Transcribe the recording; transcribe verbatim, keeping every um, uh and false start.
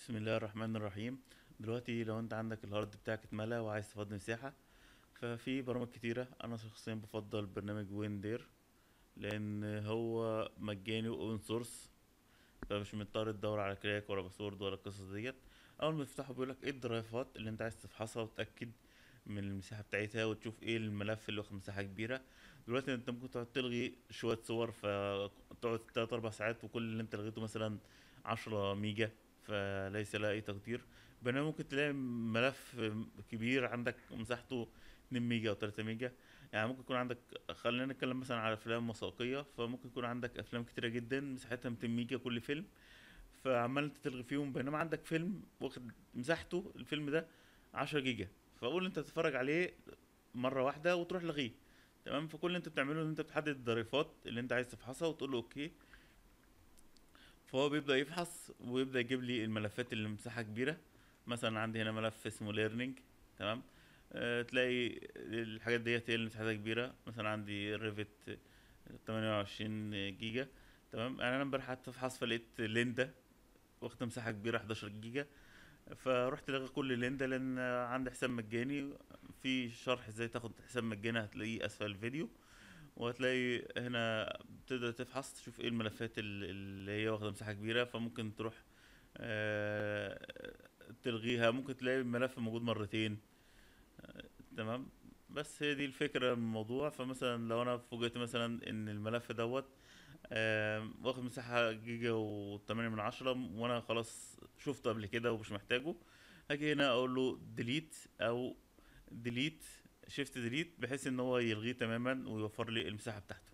بسم الله الرحمن الرحيم. دلوقتي لو انت عندك الهارد بتاعك اتملى وعايز تفضي مساحة، ففي برامج كتيرة. انا شخصيا بفضل برنامج ويندير لان هو مجاني واوبن سورس، فمش مضطر تدور على كراك ولا باسورد ولا القصص ديت. اول ما تفتحه بيقولك ايه الدرايفات اللي انت عايز تفحصها وتتاكد من المساحه بتاعتها وتشوف ايه الملف اللي واخد مساحه كبيره. دلوقتي انت ممكن تقعد تلغي شويه صور فتقعد تلات اربع ساعات وكل اللي انت لغيته مثلا عشرة ميجا، فليس له اي تقدير. بينما ممكن تلاقي ملف كبير عندك مساحته اتنين ميجا او تلاتة ميجا. يعني ممكن يكون عندك، خلينا نتكلم مثلا على افلام وثائقيه، فممكن يكون عندك افلام كتيره جدا مساحتها ميتين ميجا كل فيلم، فعمال انت تلغي فيهم. بينما عندك فيلم واخد مساحته الفيلم ده عشرة جيجا، فقول انت تتفرج عليه مره واحده وتروح لغيه. تمام، فكل اللي انت بتعمله ان انت بتحدد الضريفات اللي انت عايز تفحصها وتقول له اوكي، فهو بيبدا يفحص ويبدا يجيب لي الملفات اللي مساحه كبيره. مثلا عندي هنا ملف اسمه ليرنينج. تمام. أه تلاقي الحاجات ديت هي اللي مساحتها كبيره. مثلا عندي ريفت تمانية وعشرين جيجا. تمام، يعني انا امبارح قعدت افحص فلقيت ليندا واخدة مساحة كبيرة حداشر جيجا، فروحت لغي كل ليندا لان عندي حساب مجاني. في شرح ازاي تاخد حساب مجاني هتلاقيه اسفل الفيديو، وهتلاقي هنا تقدر تفحص تشوف ايه الملفات ال- اللي هي واخدة مساحة كبيرة، فممكن تروح آه، تلغيها. ممكن تلاقي الملف موجود مرتين. تمام، بس هي دي الفكرة من الموضوع. فمثلا لو انا فوجئت مثلا ان الملف دوت آم، واخد مساحة جيجا وتمانية من عشرة، وانا خلاص شفته قبل كده ومش محتاجه، هاجي هنا اقول له ديليت او ديليت، شيفت ديليت، بحيث ان هو يلغيه تماما ويوفر لي المساحة بتاعته.